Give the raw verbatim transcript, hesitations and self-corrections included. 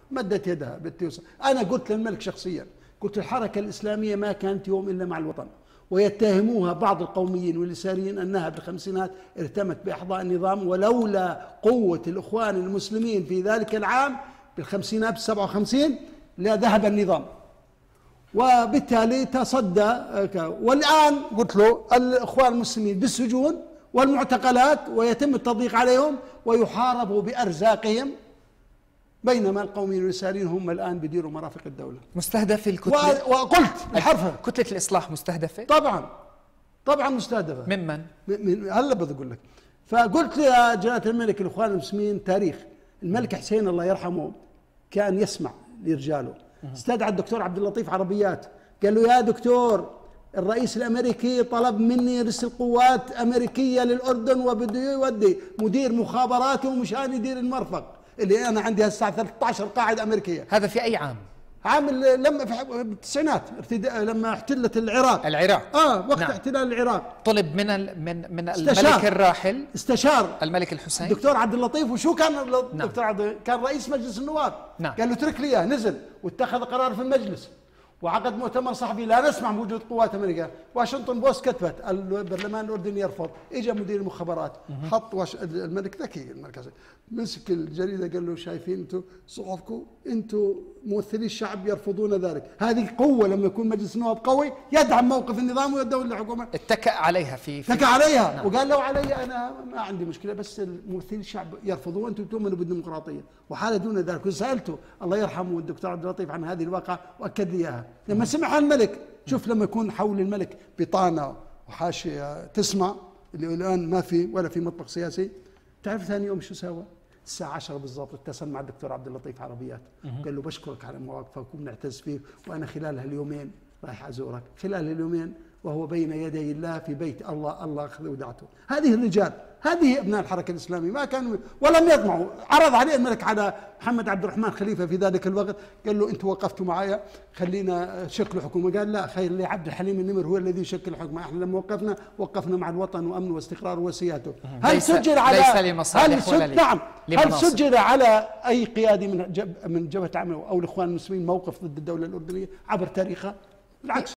مدت يدها بالتوسع. أنا قلت للملك شخصيا، قلت الحركة الإسلامية ما كانت يوم إلا مع الوطن، ويتهموها بعض القوميين واليساريين أنها بالخمسينات ارتمت بإحضاء النظام، ولولا قوة الإخوان المسلمين في ذلك العام بالخمسينات بالسبعة وخمسين لا ذهب النظام، وبالتالي تصدى. والآن قلت له الإخوان المسلمين بالسجون والمعتقلات ويتم التضييق عليهم ويحاربوا بأرزاقهم، بينما القوميين واليساريين هم الآن بيديروا مرافق الدولة. مستهدف الكتلة، وقلت بحرفها كتلة الإصلاح مستهدفة؟ طبعا طبعا مستهدفة. ممن؟ من هلا بقول لك. فقلت يا جلالة الملك الإخوان المسلمين تاريخ. الملك حسين الله يرحمه كان يسمع لرجاله، استدعى الدكتور عبد اللطيف عربيات، قال له يا دكتور الرئيس الامريكي طلب مني يرسل قوات امريكيه للاردن وبده يودي مدير مخابراته مشان يدير المرفق اللي انا عندي هسه ثلاثة عشر قاعده امريكيه. هذا في اي عام؟ عام لما في التسعينات لما احتلت العراق. العراق اه وقت نعم. احتلال العراق طلب من ال من من استشار. الملك الراحل استشار الملك الحسين الدكتور عبد اللطيف. وشو كان الدكتور نعم. عبد كان رئيس مجلس النواب. نعم. قال له اترك لي اياه، نزل واتخذ قرار في المجلس وعقد مؤتمر صحفي لا نسمع بوجود قوات امريكا. واشنطن بوست كتبت البرلمان الاردني يرفض، اجى مدير المخابرات حط وش... الملك ذكي المركزي مسك الجريده قال له شايفين انتم صحفكم انتم ممثلي الشعب يرفضون ذلك، هذه قوه لما يكون مجلس النواب قوي يدعم موقف النظام ويدعم الحكومه. اتكأ عليها في, في اتكأ عليها نعم. وقال لو علي انا ما عندي مشكله، بس ممثلي الشعب يرفضون وانتم تؤمنوا بالديمقراطيه. وحال دون ذلك وسالته الله يرحمه الدكتور عبد اللطيف عن هذه الواقعه واكد لي اياها. لما سمعها الملك، شوف لما يكون حول الملك بطانه وحاشيه تسمع اللي الان ما في ولا في مطبخ سياسي. تعرف ثاني يوم شو سوى؟ الساعة عشرة بالضبط اتصل مع الدكتور عبد اللطيف عربيات، قال له بشكرك على مواقفك وبنعتز فيك، وانا خلال هاليومين رايح ازورك، خلال اليومين وهو بين يدي الله في بيت الله، الله اخذ ودعته. هذه الرجال، هذه ابناء الحركه الاسلاميه، ما كانوا ولم يطمعوا. عرض عليه الملك على محمد عبد الرحمن خليفه في ذلك الوقت، قال له انتم وقفتوا معايا خلينا شكلوا حكومه، قال لا خير لي عبد الحليم النمر هو الذي يشكل الحكومه، احنا لما وقفنا وقفنا مع الوطن وامنه واستقراره وسياده. هل سجل على ليس لمصالح ولا لي نعم هل سجل على اي قيادي من جب من جبهه العمل او الاخوان المسلمين موقف ضد الدوله الاردنيه عبر تاريخها؟ بالعكس.